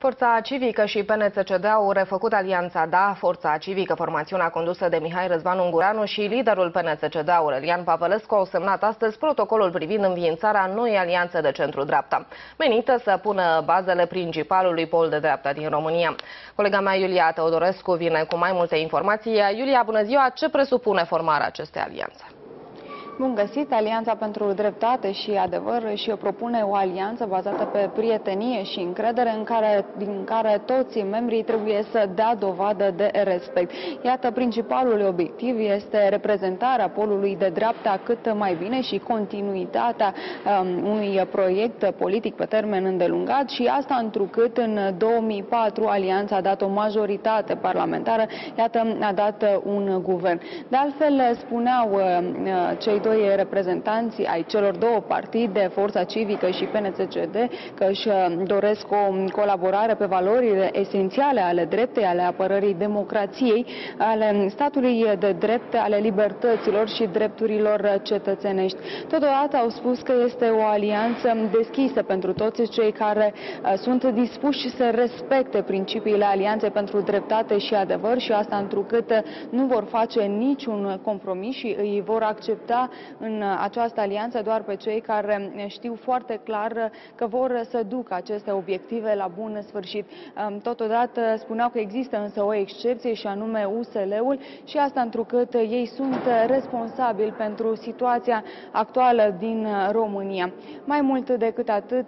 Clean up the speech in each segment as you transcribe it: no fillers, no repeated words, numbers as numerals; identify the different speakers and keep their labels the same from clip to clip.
Speaker 1: Forța Civică și PNCCD au refăcut alianța Da. Forța Civică, formațiunea condusă de Mihai Răzvan Ungureanu, și liderul PNCCD, Aurelian Pavălescu, au semnat astăzi protocolul privind înființarea noii alianțe de centru-dreapta, menită să pună bazele principalului pol de dreapta din România. Colega mea, Iulia Teodorescu, vine cu mai multe informații. Iulia, bună ziua! Ce presupune formarea acestei alianțe?
Speaker 2: Bun găsit! Alianța pentru Dreptate și Adevăr și propune o alianță bazată pe prietenie și încredere din care toți membrii trebuie să dea dovadă de respect. Iată, principalul obiectiv este reprezentarea polului de dreapta cât mai bine și continuitatea unui proiect politic pe termen îndelungat, și asta întrucât în 2004 alianța a dat o majoritate parlamentară, iată, a dat un guvern. De altfel, spuneau cei doi reprezentanți ai celor două partide, Forța Civică și PNCCD, că își doresc o colaborare pe valorile esențiale ale dreptei, ale apărării democrației, ale statului de drept, ale libertăților și drepturilor cetățenești. Totodată au spus că este o alianță deschisă pentru toți cei care sunt dispuși să respecte principiile Alianței pentru Dreptate și Adevăr, și asta întrucât nu vor face niciun compromis și îi vor accepta în această alianță doar pe cei care știu foarte clar că vor să ducă aceste obiective la bun sfârșit. Totodată spuneau că există însă o excepție, și anume USL-ul, și asta întrucât ei sunt responsabili pentru situația actuală din România. Mai mult decât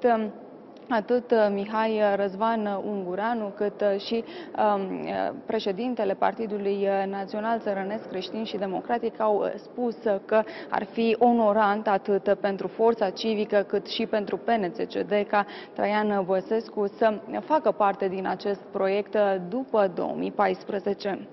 Speaker 2: atât Mihai Răzvan Ungureanu, cât și președintele Partidului Național Țărănesc Creștin și Democratic au spus că ar fi onorant atât pentru Forța Civică cât și pentru PNCCD ca Traian Băsescu să facă parte din acest proiect după 2014.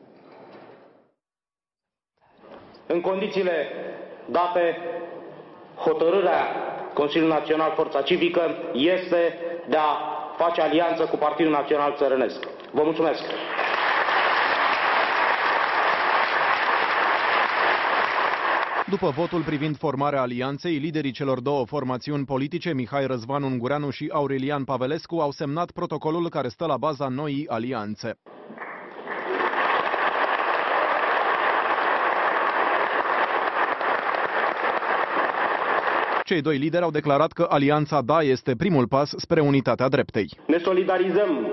Speaker 3: În condițiile date, hotărârea Consiliul Național Forța Civică este de a face alianță cu Partidul Național Țărănesc. Vă mulțumesc!
Speaker 4: După votul privind formarea alianței, liderii celor două formațiuni politice, Mihai Răzvan Ungureanu și Aurelian Pavălescu, au semnat protocolul care stă la baza noii alianțe. Cei doi lideri au declarat că alianța Da este primul pas spre unitatea dreptei.
Speaker 3: Ne solidarizăm,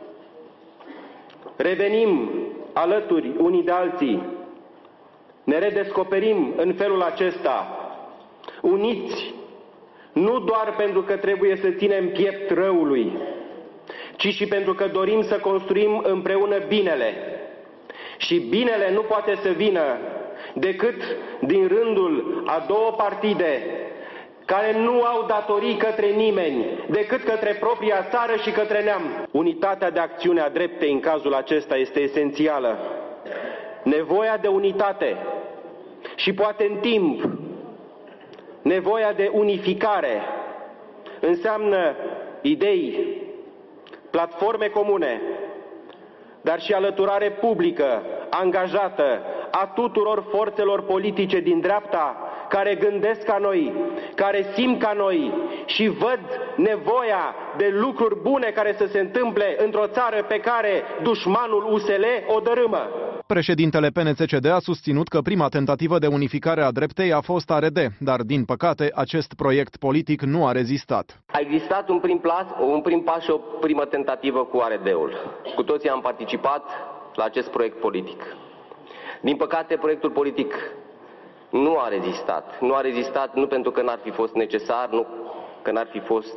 Speaker 3: revenim alături unii de alții, ne redescoperim în felul acesta, uniți, nu doar pentru că trebuie să ținem piept răului, ci și pentru că dorim să construim împreună binele. Și binele nu poate să vină decât din rândul a două partide care nu au datorii către nimeni, decât către propria țară și către neam. Unitatea de acțiune a dreptei în cazul acesta este esențială. Nevoia de unitate și poate în timp nevoia de unificare înseamnă idei, platforme comune, dar și alăturare publică, angajată a tuturor forțelor politice din dreapta, care gândesc ca noi, care simt ca noi și văd nevoia de lucruri bune care să se întâmple într-o țară pe care dușmanul USL o dărâmă.
Speaker 4: Președintele PNCCD a susținut că prima tentativă de unificare a dreptei a fost ARD, dar din păcate acest proiect politic nu a rezistat.
Speaker 5: A existat un prim pas și o primă tentativă cu ARD-ul. Cu toții am participat la acest proiect politic. Din păcate, proiectul politic nu a rezistat. Nu a rezistat nu pentru că n-ar fi fost necesar, nu că n-ar fi fost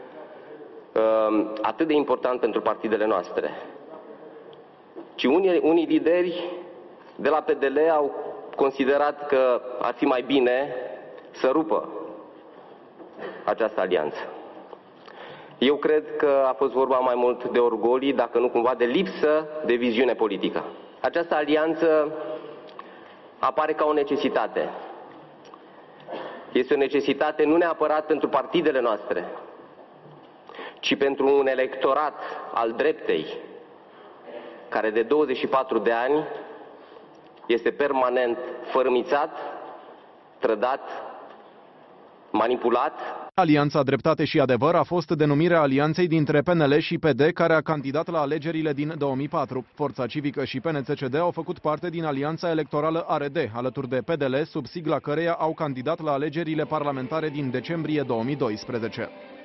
Speaker 5: atât de important pentru partidele noastre, ci unii lideri de la PDL au considerat că ar fi mai bine să rupă această alianță. Eu cred că a fost vorba mai mult de orgolii, dacă nu cumva de lipsă de viziune politică. Această alianță apare ca o necesitate. Este o necesitate nu neapărat pentru partidele noastre, ci pentru un electorat al dreptei, care de 24 de ani este permanent fărâmițat, trădat, manipulat
Speaker 4: Alianța Dreptate și Adevăr a fost denumirea alianței dintre PNL și PD, care a candidat la alegerile din 2004. Forța Civică și PNCCD au făcut parte din alianța electorală ARD, alături de PDL, sub sigla căreia au candidat la alegerile parlamentare din decembrie 2012.